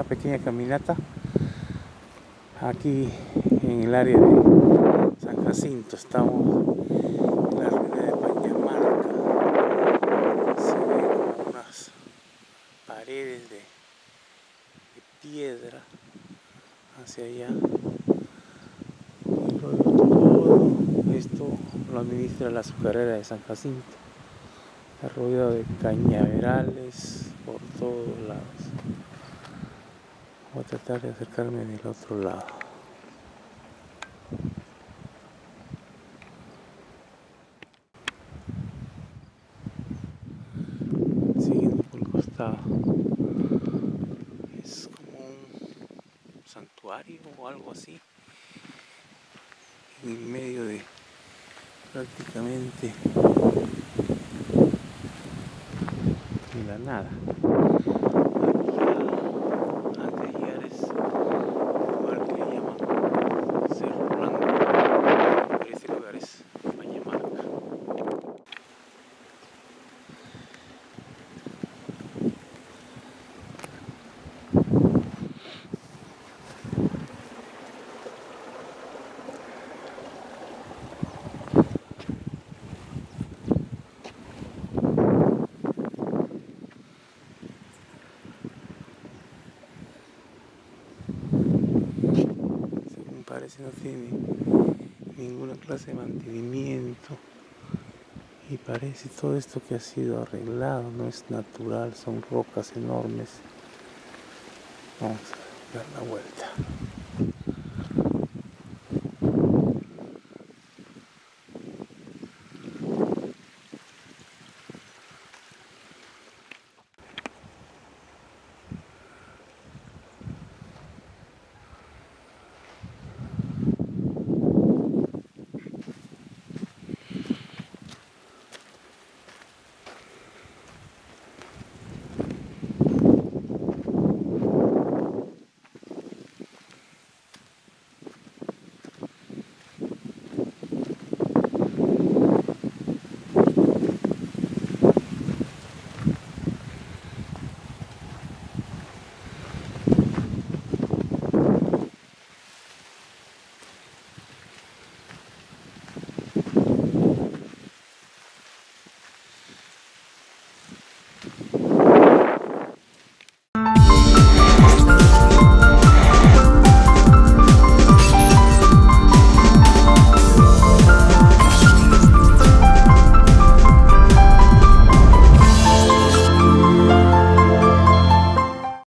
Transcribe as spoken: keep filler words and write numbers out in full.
pequeña caminata aquí en el área de San Jacinto. Estamos en la ruina de Pañamarca. Se ven como unas paredes de, de piedra hacia allá. Y luego todo esto lo administra la azucarera de San Jacinto. Está rodeado de cañaverales por todos lados. Voy a tratar de acercarme del otro lado. Siguiendo por el costado. Es como un santuario o algo así. En medio de prácticamente de la nada. Antes de llegar es un lugar que le llaman Cerro Blanco, pero ese lugar es Pañamarca. Según parece no tiene ninguna clase de mantenimiento y parece todo esto que ha sido arreglado, no es natural, son rocas enormes. Vamos a dar la vuelta.